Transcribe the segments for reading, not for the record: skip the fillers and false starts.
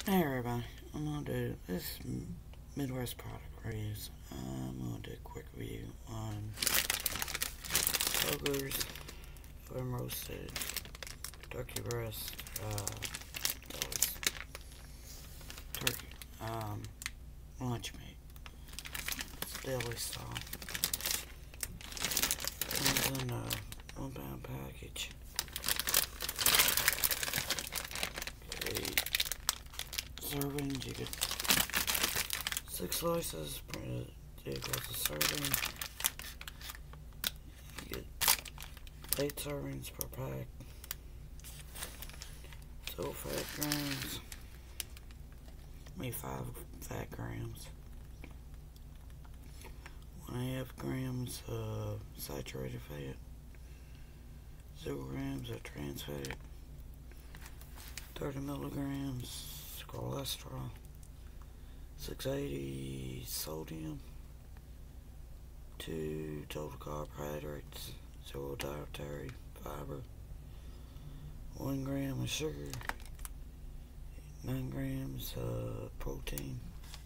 Hey everybody, I'm gonna do this Midwest product reviews. I'm gonna do a quick review on Kroger's Oven Roasted Turkey Breast, that was turkey, lunch meat. It's deli style. Comes in a 1 pound package. Okay, servings, you get 6 slices, printed equals a serving. You get 8 servings per pack. Total fat grams, 5 fat grams. 1.5 grams of saturated fat. 0 grams of trans fat. 30 milligrams cholesterol. 680 sodium. 2 total carbohydrates. 0 dietary fiber. 1 gram of sugar. 9 grams of protein.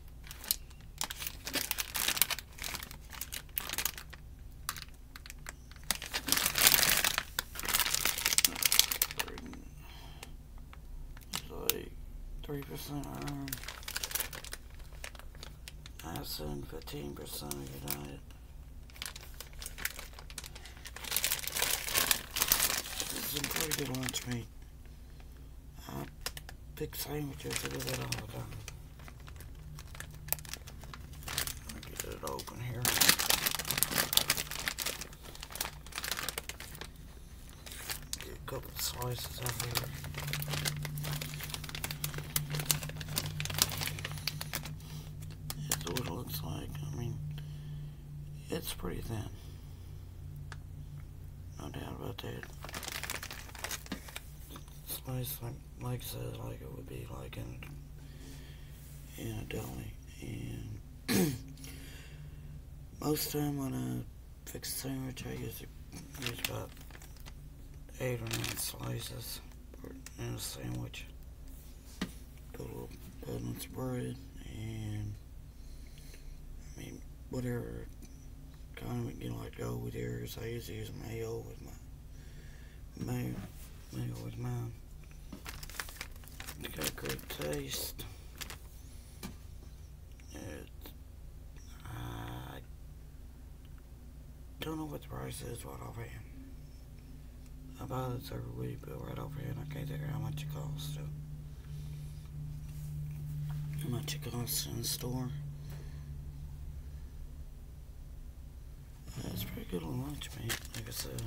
It's like 3% iron. Niacin, 15% of your diet. This is some pretty good lunch meat. I pick sandwiches with it all the time. Let me get it open here. Get a couple of slices out here. That's what it looks like. I mean, it's pretty thin. No doubt about that. Sliced like I said, like it would be like in a deli. And most of the time when I fix a sandwich, I use about 8 or 9 slices in a sandwich. Put a little bit on some bread, and I mean, whatever condiment you like to go with yours. I usually use mayo with mayo with mine. It's got a great taste. I don't know what the price is right offhand. I buy this every week, but right offhand I can't think of how much it costs. So, how much it costs in the store. It's pretty good on lunch meat. Like I said,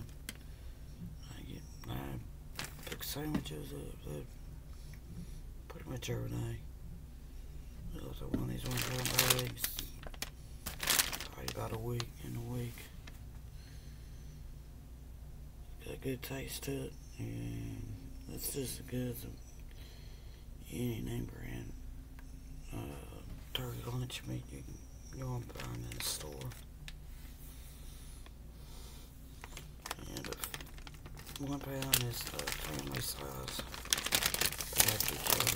I pick sandwiches up pretty much every day. I also one of these 1 pound bags. Probably about a week in a week. Got a good taste to it, and it's just as good as any name brand turkey lunch meat you want to find in the store. And 1 pound is the family size package.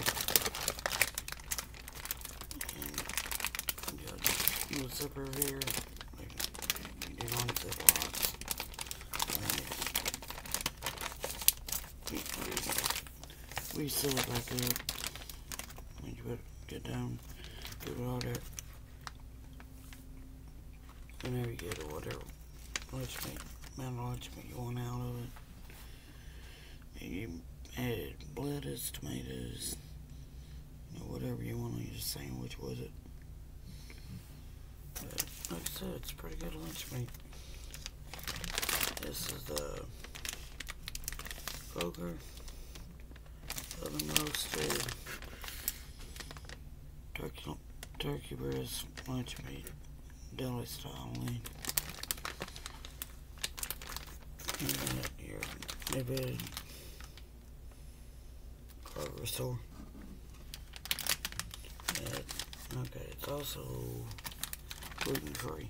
And you got a little zipper here. You do on Ziplocs. We seal it back up. When you get down, get it all there. Whenever you get it, whatever amount of lunch meat you want out of it. And you add lettuce, tomatoes, whatever you want on your sandwich with it. But like I said, it's pretty good lunch meat. This is the Kroger Oven Roasted Turkey Breast lunch meat, deli style link. And your neighborhood Kroger store. Okay, it's also gluten free.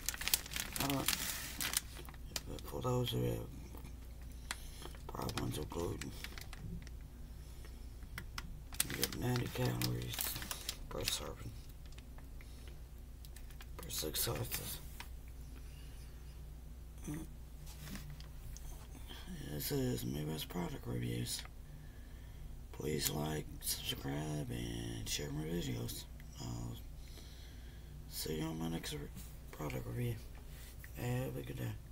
For those who have problems with gluten, you get 90 calories per serving per 6 slices. This is Midwest Product Reviews. Please like, subscribe, and share my videos. I'll see you on my next product review. Have a good day.